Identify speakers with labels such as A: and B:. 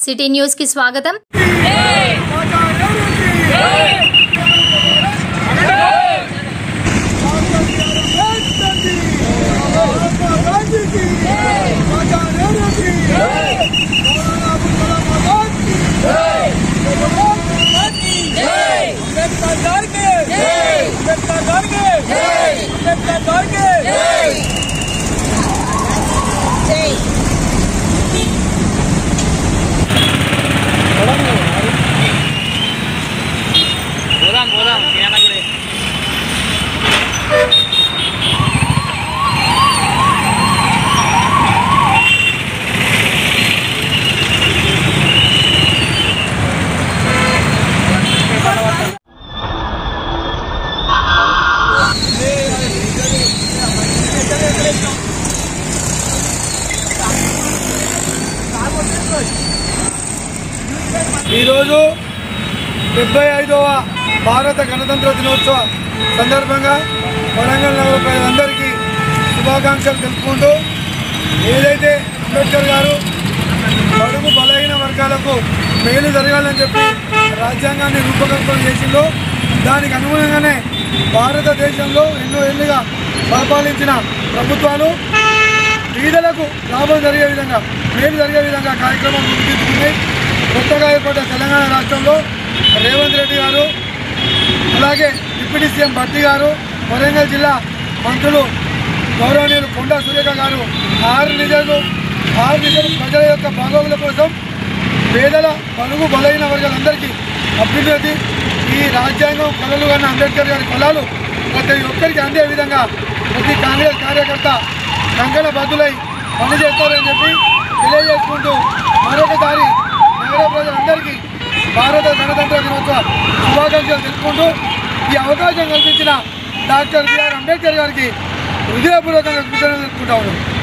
A: City news కి స్వాగతం।
B: ఈరోజు 75వ భారత గణతంత్ర దినోత్సవ సందర్భంగా వరంగల్ నగర ప్రజలందరికీ శుభాకాంక్షలు తెలుపుకుంటూ ఏదైతే అంబేద్కర్ గారు బడుగు బలహీన వర్గాలకు మేలు జరగాలని చెప్పి రాజ్యాంగాన్ని రూపకల్పన చేసిందో దానికి అనుగుణంగానే భారతదేశంలో ఎన్నో ఏళ్ళుగా పరిపాలించిన ప్రభుత్వాలు పేదలకు లాభం జరిగే విధంగా మేలు జరిగే విధంగా కార్యక్రమాలు రూపొందించుకున్నాయి। కొత్తగా ఏర్పడ్డ తెలంగాణ రాష్ట్రంలో రేవంత్ రెడ్డి గారు అలాగే డిప్యూటీ సీఎం భట్టి గారు వరంగల్ జిల్లా మంత్రులు గౌరవనీయులు కొండా సురేఖ గారు ఆరు నిధులు ప్రజల యొక్క బాగోగుల కోసం పేదల బలుగు బలైన వర్గాలందరికీ అభ్యున్నతి ఈ రాజ్యాంగం కళలు కన్నా అంబేద్కర్ గారి ఫలాలు ప్రతి ఒక్కరికి అందే విధంగా ప్రతి కాంగ్రెస్ కార్యకర్త కంకణ బద్దులై పనిచేస్తారని చెప్పి తెలియజేసుకుంటూ మరొకసారి నగర ప్రజలందరికీ భారత గణతంత్ర దినోత్సవ శుభాకాంక్షలు తెలుపుకుంటూ ఈ అవకాశం కల్పించిన డాక్టర్ బిఆర్ అంబేద్కర్ గారికి హృదయపూర్వకంగా కృతజ్ఞతలు తెలుపుకుంటా ఉన్నాను।